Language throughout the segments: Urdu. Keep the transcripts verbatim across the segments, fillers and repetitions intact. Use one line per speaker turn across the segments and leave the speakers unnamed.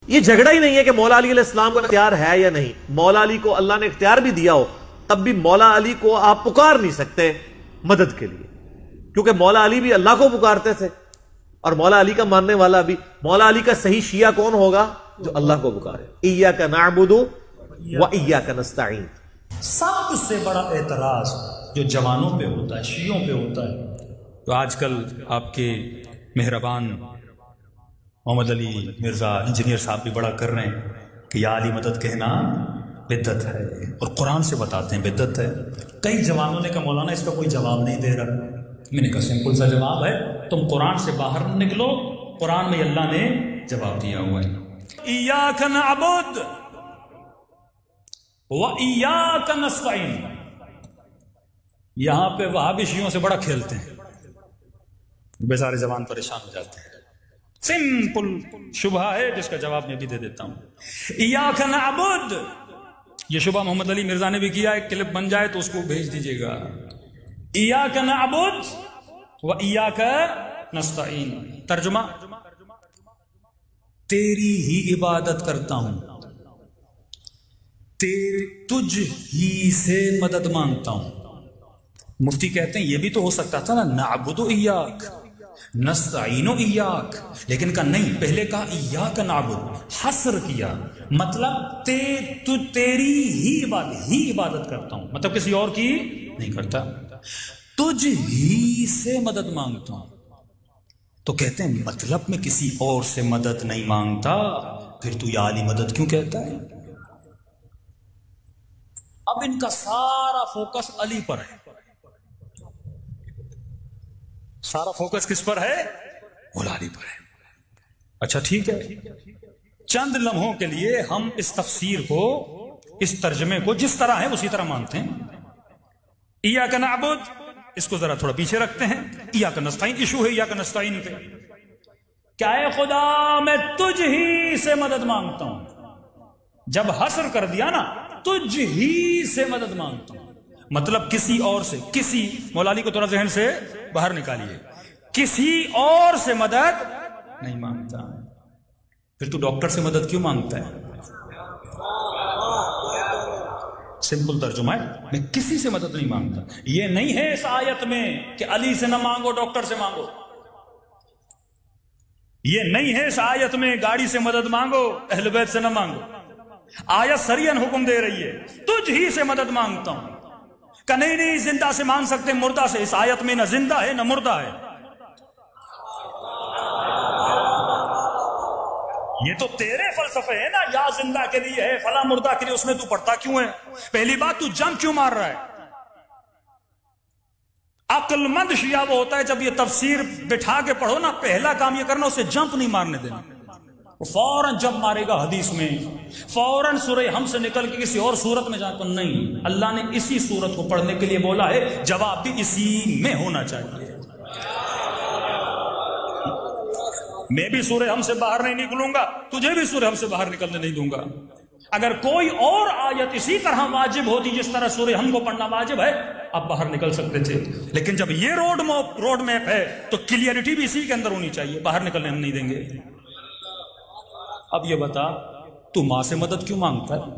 یہ جھگڑا ہی نہیں ہے کہ مولا علی علیہ السلام کو اختیار ہے یا نہیں. مولا علی کو اللہ نے اختیار بھی دیا ہو تب بھی مولا علی کو آپ پکار نہیں سکتے مدد کے لیے، کیونکہ مولا علی بھی اللہ کو پکارتے تھے اور مولا علی کا ماننے والا بھی. مولا علی کا صحیح شیعہ کون ہوگا؟ جو اللہ کو پکارے. ایاک نعبد و ایاک نستعین.
سب سے بڑا اعتراض جو جوانوں پہ ہوتا ہے، شیعوں پہ ہوتا ہے، تو آج کل آپ کے مہربان محمد علی مرزا انجینئر صاحب بھی بڑا کر رہے ہیں کہ یا علی مدد کہنا بدعت ہے، اور قرآن سے بتاتے ہیں بدعت ہے. کئی جوانوں نے کہا مولانا اس کا کوئی جواب نہیں دے رہا. میں نے کہا سمپل سا جواب ہے، تم قرآن سے باہر نکلو، قرآن میں اللہ نے جواب دیا ہوا ہے. ایاک نعبد و ایاک نستعین. یہاں پہ وہابی شیعوں سے بڑا کھیلتے ہیں، بیچارے زبان پریشان ہو جاتے ہیں. سمپل شبہ ہے جس کا جواب میں بھی دے دیتا ہوں. ایاک نعبد، یہ شبہ محمد علی مرزا نے بھی کیا، ایک کلپ بن جائے تو اس کو بھیج دیجیے گا. ایاک نعبد و ایاک نستعین. ترجمہ، تیری ہی عبادت کرتا ہوں، تیرے تجھ ہی سے مدد مانگتا ہوں. مفتی کہتے ہیں یہ بھی تو ہو سکتا تھا نا، نعبد ایاک نستعین ایاک، لیکن کہا نہیں، پہلے کہا ایاک نعبد، حصر کیا، مطلب تے تو تیری ہی عبادت ہی عبادت کرتا ہوں، مطلب کسی اور کی نہیں کرتا. تجھ ہی سے مدد مانگتا ہوں. تو کہتے ہیں مطلب میں کسی اور سے مدد نہیں مانگتا، پھر تو یا علی مدد کیوں کہتا ہے؟ اب ان کا سارا فوکس علی پر ہے. سارا فوکس کس پر ہے؟ مولا علی پر ہے. اچھا ٹھیک ہے، چند لمحوں کے لیے ہم اس تفسیر کو، اس ترجمے کو جس طرح ہے اسی طرح مانتے ہیں. ایاک نعبد، اس کو ذرا تھوڑا پیچھے رکھتے ہیں. ایاک نستعین، ایشو ہے ایاک نستعین پہ. کیا اے خدا میں تجھ ہی سے مدد مانگتا ہوں. جب حصر کر دیا نا، تجھ ہی سے مدد مانگتا ہوں، مطلب کسی اور سے، کسی، مولا علی کو تھوڑا ذہن سے باہر نکالیے، کسی اور سے مدد نہیں مانگتا. پھر تو ڈاکٹر سے مدد کیوں مانگتا ہے؟ سمپل ترجمہ ہے، میں کسی سے مدد نہیں مانگتا. یہ نہیں ہے اس آیت میں کہ علی سے نہ مانگو ڈاکٹر سے مانگو. یہ نہیں ہے اس آیت میں گاڑی سے مدد مانگو اہل بیت سے نہ مانگو. آیت سریعاً حکم دے رہی ہے تجھ ہی سے مدد مانگتا ہوں. کہ نہیں نہیں زندہ سے مانگ سکتے مردہ سے. اس آیت میں نہ زندہ ہے نہ مردہ ہے. یہ تو تیرے فلسفے ہے نا، یا زندہ کے لیے ہے فلاں مردہ کے لیے، اس میں تو پڑھتا کیوں ہے؟ پہلی بات تو جنگ کیوں مار رہا ہے؟ عقل مند شیعہ وہ ہوتا ہے جب یہ تفسیر بٹھا کے پڑھو نا، پہلا کام یہ کرنا اسے جمپ نہیں مارنے دینا. فوراً جب مارے گا حدیث میں، فوراً سورہ ہم سے نکل کے کسی اور صورت میں جا کر، نہیں، اللہ نے اسی صورت کو پڑھنے کے لیے بولا ہے، جواب بھی اسی میں ہونا چاہیے. میں بھی سورہ ہم سے باہر نہیں نکلوں گا، تجھے بھی سورہ ہم سے باہر نکلنے نہیں دوں گا. اگر کوئی اور آیت اسی طرح واجب ہوتی جس طرح سورہ ہم کو پڑھنا واجب ہے، اب باہر نکل سکتے تھے. لیکن جب یہ روڈ روڈ میپ ہے تو کلیئرٹی بھی اسی کے اندر ہونی چاہیے. باہر نکلنے ہم نہیں دیں گے. اب یہ بتا، تو ماں سے مدد کیوں مانگتا ہے؟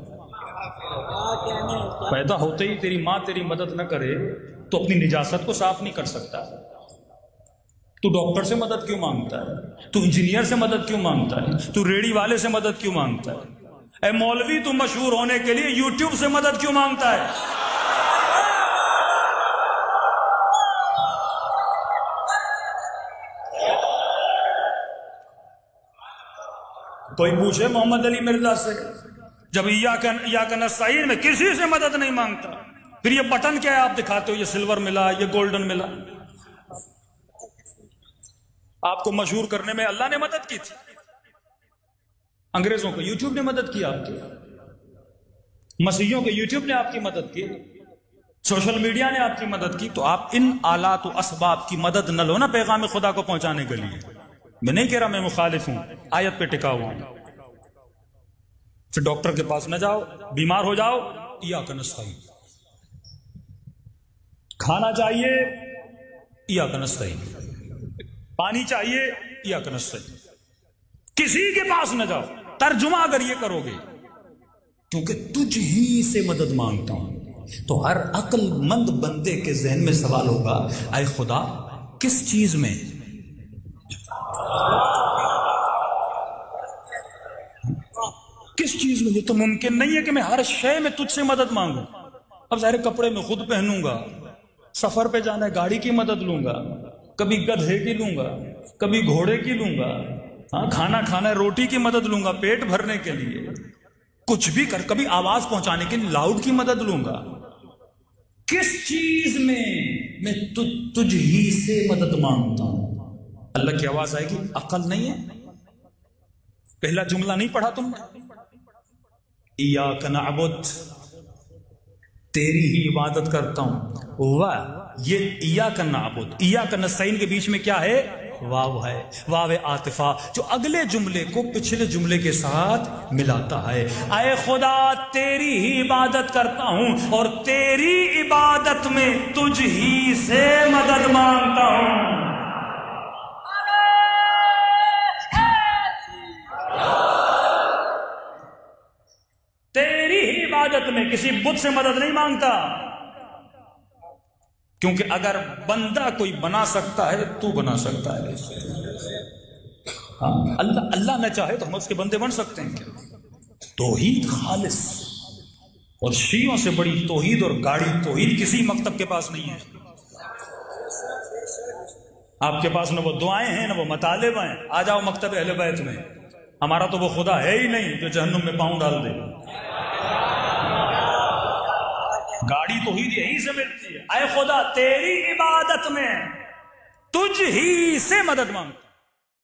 پیدا ہوتے ہی تیری ماں تیری مدد نہ کرے تو اپنی نجاست کو صاف نہیں کر سکتا. تو ڈاکٹر سے مدد کیوں مانگتا ہے؟ تو انجینئر سے مدد کیوں مانگتا ہے؟ تو ریڑی والے سے مدد کیوں مانگتا ہے؟ اے مولوی، تو مشہور ہونے کے لیے یوٹیوب سے مدد کیوں مانگتا ہے؟ کوئی پوچھے محمد علی مرزا سے، جب ایاک نستعین میں کسی سے مدد نہیں مانگتا، پھر یہ بٹن کیا ہے آپ دکھاتے ہو، یہ سلور ملا، یہ گولڈن ملا. آپ کو مشہور کرنے میں اللہ نے مدد کی تھی. انگریزوں کو یوٹیوب نے مدد کی آپ کی، مسیحیوں کو یوٹیوب نے آپ کی مدد کی، سوشل میڈیا نے آپ کی مدد کی. تو آپ ان آلات و اسباب کی مدد نہ لو نا پیغام خدا کو پہنچانے کے لیے. میں نہیں کہہ رہا میں مخالف ہوں، آیت پہ ٹکا ہوا ہوں. پھر ڈاکٹر کے پاس نہ جاؤ، بیمار ہو جاؤ، ایاک نستعین. کھانا چاہیے، ایاک نستعین. پانی چاہیے، ایاک نستعین. کسی کے پاس نہ جاؤ، ترجمہ اگر یہ کرو گے کیونکہ تجھ ہی سے مدد مانگتا ہوں، تو ہر عقل مند بندے کے ذہن میں سوال ہوگا، اے خدا کس چیز میں؟ کس چیز میں؟ یہ تو ممکن نہیں ہے کہ میں ہر شے میں تجھ سے مدد مانگوں۔ اب ظاہر کپڑے میں خود پہنوں گا، سفر پہ جانا ہے گاڑی کی مدد لوں گا، کبھی گدھے کی لوں گا، کبھی گھوڑے کی لوں گا، ہاں کھانا کھانا ہے روٹی کی مدد لوں گا پیٹ بھرنے کے لیے، کچھ بھی کر، کبھی آواز پہنچانے کے لیے لاؤڈ کی مدد لوں گا۔ کس چیز میں میں تجھ ہی سے مدد مانگتا ہوں؟ اللہ کی آواز آئے گی، عقل نہیں ہے؟ پہلا جملہ نہیں پڑھا تم نے؟ ایاک نعبد، تیری ہی عبادت کرتا ہوں۔ واہ، یہ ایاک نعبد ایاک نستعین کے بیچ میں کیا ہے؟ واو ہے، واو عاطفہ، جو اگلے جملے کو پچھلے جملے کے ساتھ ملاتا ہے۔ اے خدا تیری ہی عبادت کرتا ہوں اور تیری عبادت میں تجھ ہی سے مدد مانگتا ہوں۔ تیری ہی عبادت میں کسی بت سے مدد نہیں مانگتا، کیونکہ اگر بندہ کوئی بنا سکتا ہے تو بنا سکتا ہے۔ ہاں اللہ اللہ نہ چاہے تو ہم اس کے بندے بن سکتے ہیں کیا؟ توحید خالص، اور شیعوں سے بڑی توحید اور گاڑی توحید کسی مکتب کے پاس نہیں ہے۔ آپ کے پاس نہ وہ دعائیں ہیں نہ وہ مطالب ہیں، آ جاؤ مکتب اہل بیت میں، ہمارا تو وہ خدا ہے ہی نہیں جو جہنم میں پاؤں ڈال دے۔ گاڑی توحید یہیں سے ملتی ہے۔ اے خدا تیری عبادت میں تجھ ہی سے مدد مانگتا